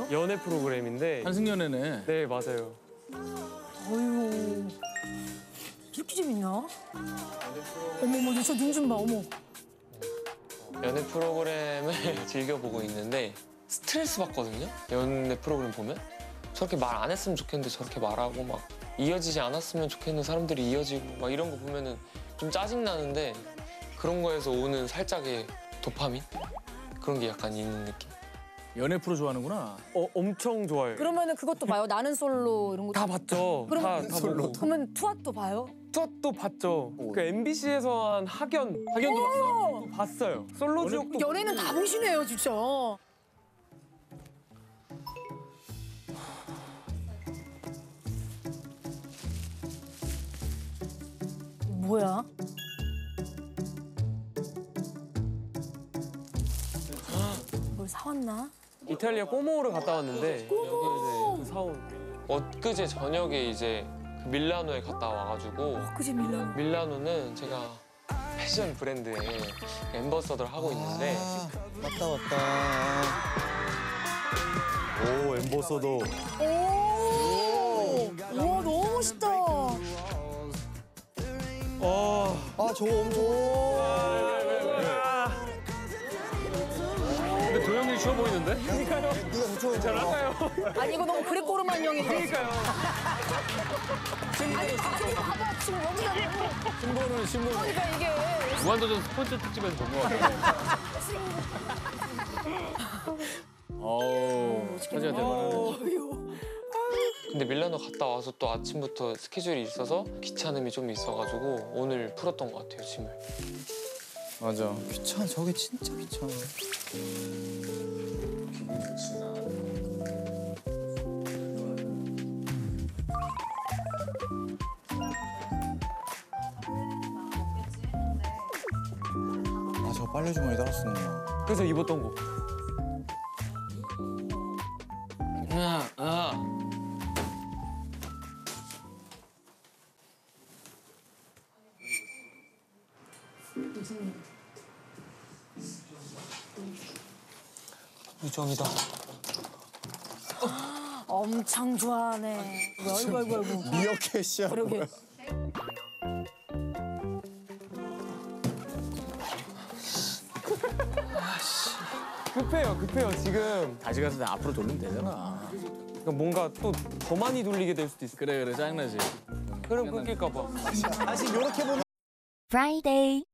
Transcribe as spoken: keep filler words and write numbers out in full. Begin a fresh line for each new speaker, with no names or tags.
연애 프로그램인데.
한승연애네.
네, 맞아요.
어휴. 이렇게 재밌나? 어머, 어머, 저 눈 좀 봐, 어머.
연애 프로그램을 즐겨보고 있는데 스트레스 받거든요? 연애 프로그램 보면? 저렇게 말 안 했으면 좋겠는데 저렇게 말하고 막 이어지지 않았으면 좋겠는 사람들이 이어지고 막 이런 거 보면은 좀 짜증나는데 그런 거에서 오는 살짝의 도파민? 그런 게 약간 있는 느낌?
연애 프로 좋아하는구나.
어, 엄청 좋아해요.
그러면은 그것도 봐요? 나는 솔로 이런 거.
다 봤죠.
그럼
다, 다 보고.
그러면 투핫도 봐요?
투핫도 봤죠. 그 엠비씨에서 한 학연, 학연도 봤어요. 봤어요. 솔로 지옥도.
연애는 다 보시네요, 진짜. 뭐야? 뭘 사왔나?
이탈리아 꼬모를 갔다 왔는데
꼬모!
여기 이제 그 사온.
엊그제 저녁에 이제 그 밀라노에 갔다 와가지고
그지 밀라노.
밀라노는 제가 패션 브랜드의 앰버서더를 하고 있는데
왔다 왔다. 오 엠버서더.
오! 우와, 너무 멋있다.
어.
아 저거 엄청.
근데 도영이 추워 보이는데?
네가 붙여.
잘할까요?
아니, 이거 너무 그레꼬르만 형인데.
그러니까요.
아니, 지금 봐봐, 지금 여기가.
신보는 신보.
그러니까 이게.
무한도전 스폰서 특집에서 본 것 같아요.
어우, 사진가 대단하네.
근데 밀라노 갔다 와서 또 아침부터 스케줄이 있어서 귀찮음이 좀 있어가지고 오늘 풀었던 것 같아요, 짐을.
맞아. 귀찮아. 저게 진짜 귀찮아. 아 저거 빨래 주머니 따라 쓰는구나.
그래서 입었던 거.
아, 아. 유정이다.
엄청 좋아하네. 아이고, 아이고, 아이고.
미어캣이야.
그러게.
급해요, 급해요, 지금.
다시 가서 나 앞으로 돌리면 되잖아.
그러니까 뭔가 또 더 많이 돌리게 될 수도 있어.
그래, 그래, 짜증나지.
흐름 끊길까 봐.
다시 요렇게 보면.
Friday.